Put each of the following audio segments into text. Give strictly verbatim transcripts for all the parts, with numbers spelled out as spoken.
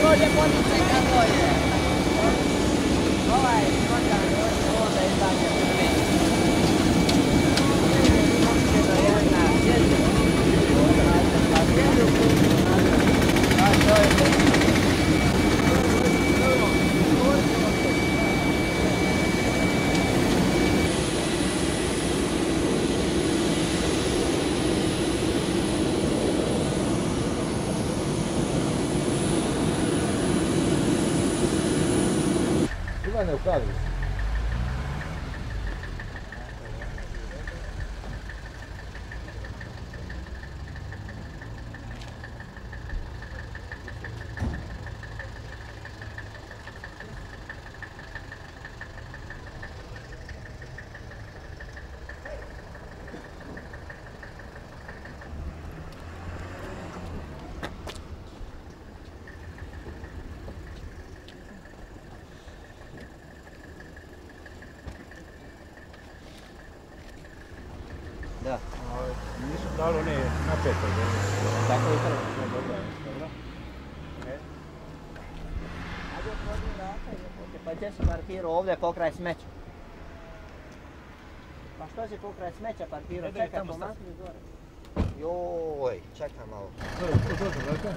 Dođe potice kako je. Ovaj kočan ovdje izdanje prvi. Možete da jedna sjeđu. Pa sjeđu kuću. A to je to. Ivane, upravi se. Da. Nisu dali one napete. Tako je prvo. Dobro, dobro. Ajde otvori vrata i otvori. Pa gdje si parkirao? Ovdje pokraj smeća. Pa što si pokraj smeća parkirao? Čekaj, pomakni gore. Joj, čekaj malo. Otvori vrata.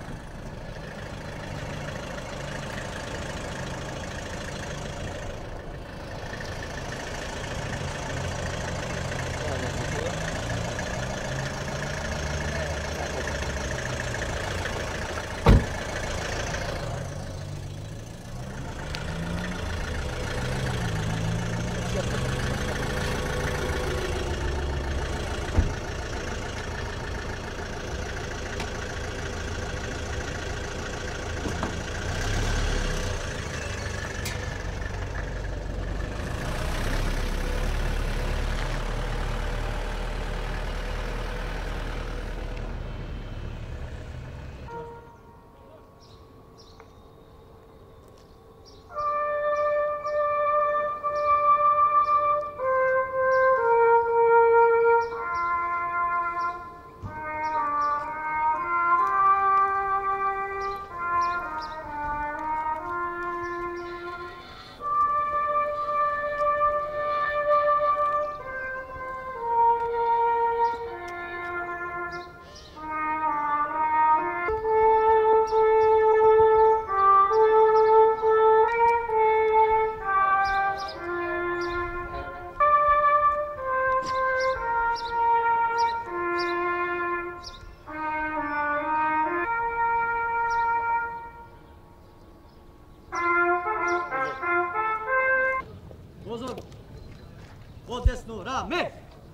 Pozor, od desno rame,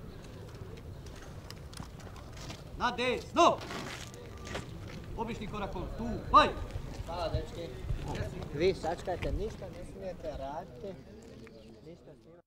na desno, običnim korakom, stupaj. Hvala dečki. Vi sačkajte, ništa ne smijete raditi. Ništa snimati.